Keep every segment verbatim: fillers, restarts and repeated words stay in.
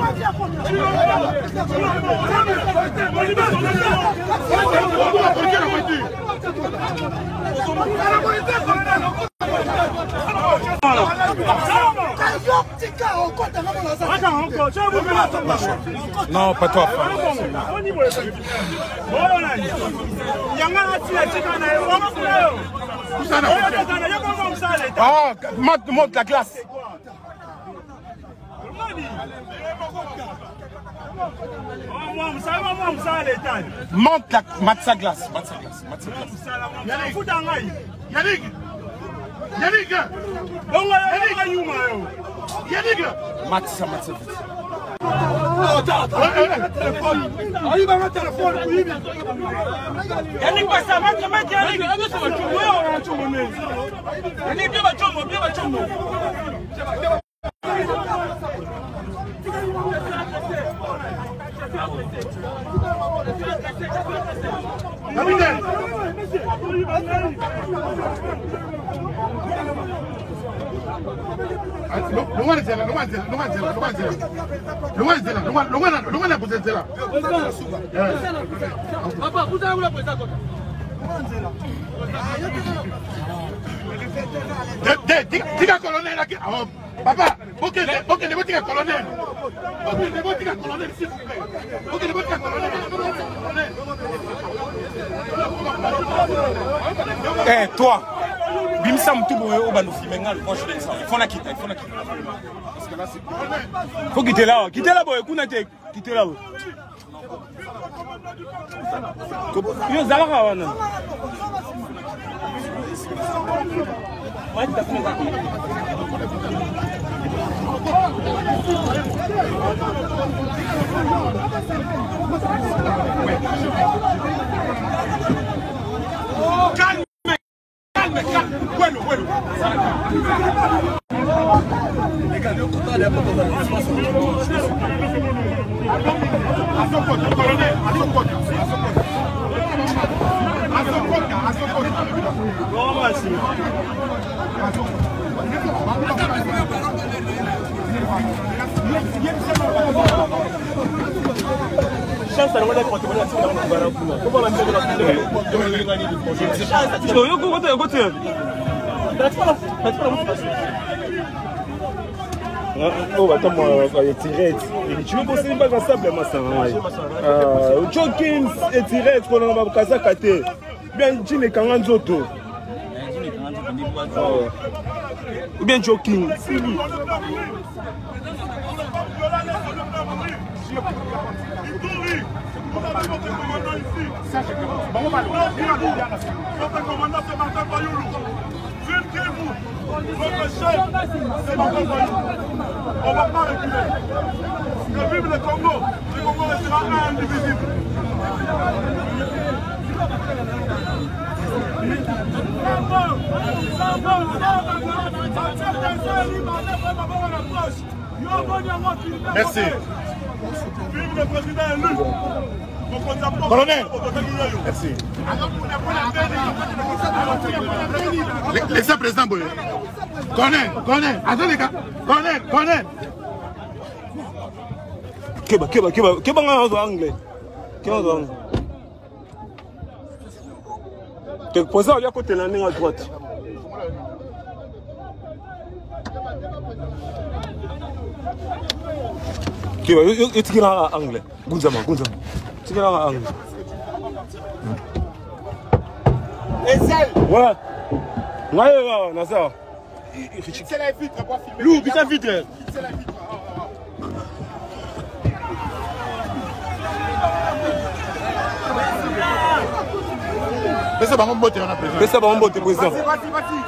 Non, pas toi. Ah, monte, monte la glace. Monte la matza glace. Matza glace. Matza glace. Yannick Yannick Yannick Matza, matza. Yannick passa, mate, mate, Yannick. Yannick, bien bachongo, bien bachongo. Capitaine. Longwa nzela, longwa nzela, longwa nzela, longwa nzela. Longwa nzela, longwa longwa longwa na posenzela. Papa, vous avez la posenzela. De de tika colonel aquí. Papa, ok, ok, le voy a tirar colonel. Ok, le voy a tirar colonel, s'il vous plaît. Ok, le voy a tirar colonel. Eh, toi, Bimsa Mtubo au Banofi, maintenant, franchement, il faut la quitter, il faut la quitter. Parce que là, c'est. Faut quitter là, quitter là, boy, Kounate, quitter là. Yo, Zalaka, wana. Ouais, t'as fait ça. Calme, calme, calme. Bueno, bueno. A son côté, colonel, a son côté, a son côté. A son côté, a son côté. Non, merci. A son côté. Chance à l'envoi pour te voir si on va la comment la mise de la yo go go go go that's pas that's pas oh attends moi tiré tu veux bosser une balle ensemble massa ah Jokins et tiré qu'on a pas casa kate bien jine kanga nzoto ou bien Jokins Ça, c'est bon, on va le commandant, c'est Martin Bayoulou. Vivez-vous. Votre chef, c'est Martin Bayoulou. On ne va pas reculer. Que vive le Congo. Le Congo restera indivisible. Merci. Vive le président élu. Colonel, merci. Laissez président Boye. Colonel, colonel, attendez les gars. Colonel, colonel. Keba, keba, keba, keba en anglais. Keba en anglais. Tu es posé à côté de la ligne à droite. Keba, tu es en anglais. Gunzama, Gunzama. Tu es en anglais. Ouais. Ouais, ouais, Nazar. C'est la vitre, pas filmer. Lou, putain, vitre. C'est la vitre. Mais c'est pas mon beauté, on a président. Mais c'est pas mon beauté, président. Vas-y, vas-y, vas-y.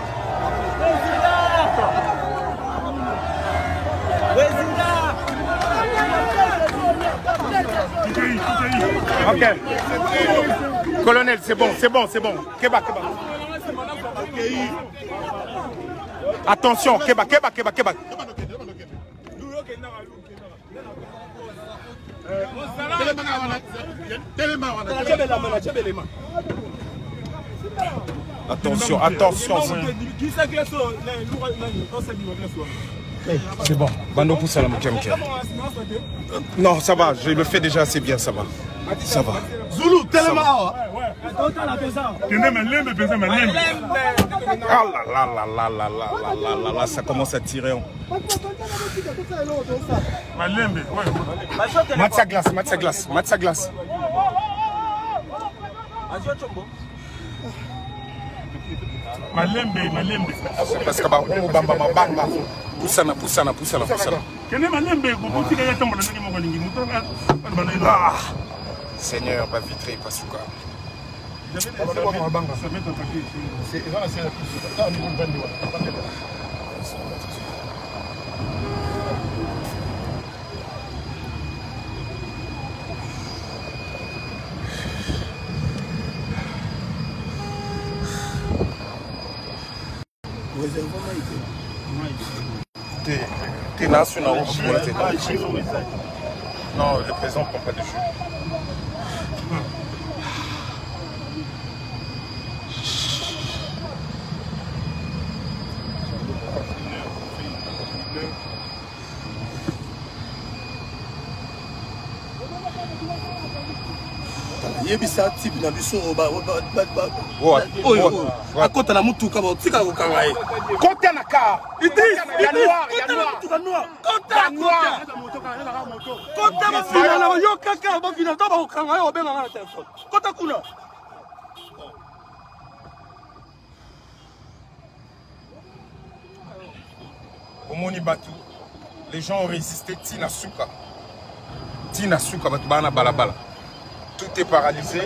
Ok. Colonel, c'est bon, c'est bon, c'est bon. Keba, Keba. Attention, Keba, Keba, Keba, Keba. Attention, attention. C'est bon. Bando pousse à la mouké mouké. Non, ça va, je le fais déjà assez bien, ça va. Ça va. Zulu, tellement. Ah là là là là là là là là là, ça commence à tirer. Mate sa glace, mate sa glace, mate sa glace. Malembe, malembe. Parce que bah on bamba bamba. Poussana, poussana, poussana, poussana. Ah, Seigneur, va vitrer, pas souka. T'es là sur la route. Non, le présent ne prend pas de jus. yebisa type na biso ba oyo akota na mutuka ba tika ko kanga ye kota na car Idris ya noir ya noir kota noir kota ba fina na yo kaka ba fina to ba ko kanga ye obenga na telefone kota kuna au Moni Batou les gens ont résisté Tina Souka Tina Souka Batbana Balabala. Tout est paralysé.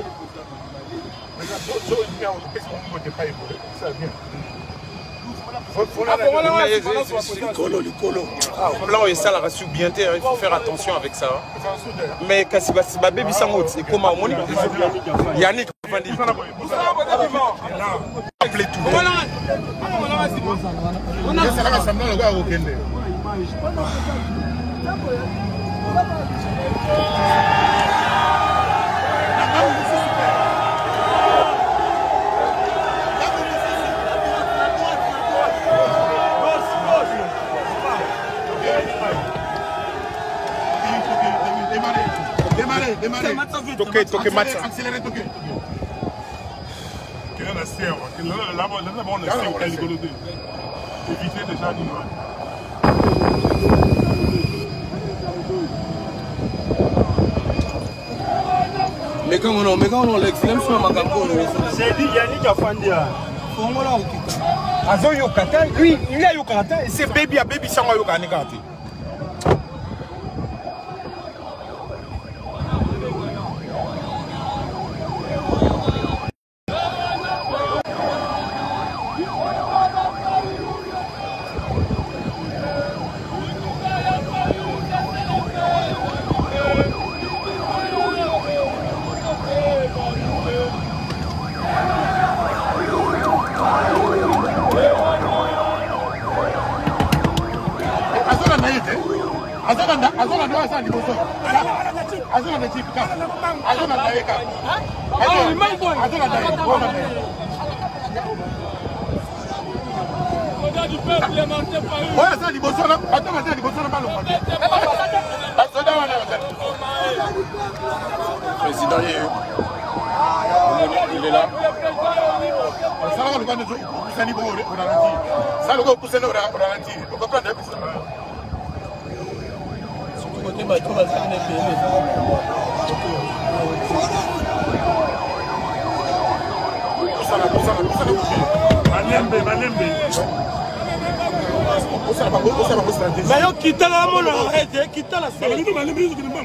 Il faut faire attention avec ça. Mais quand c'est ma baby sans autre, c'est comment on dit Yannick appelez tout. Démarrez, démarrez. Toquez, toquez, match. Accélérez, toquez. Quelle est la serre? Là-bas, on a serre, quelle rigolo. Évitez déjà d'ignorer. mais quand on mais quand on l'exclame sur ma capo c'est dit Yannick Afandia Fongola okita Azo Yokata, lui, il a Yokata et c'est baby à baby sans Yokata. Président, il est là. Ça va, le gars, ça niveau au ralenti. Ça, le gars, pousse le ralenti. Vous comprenez? côté bateau va faire des pays. Malembe, Malembe. Mais yo quitte la mona, arrête, quitte la salle.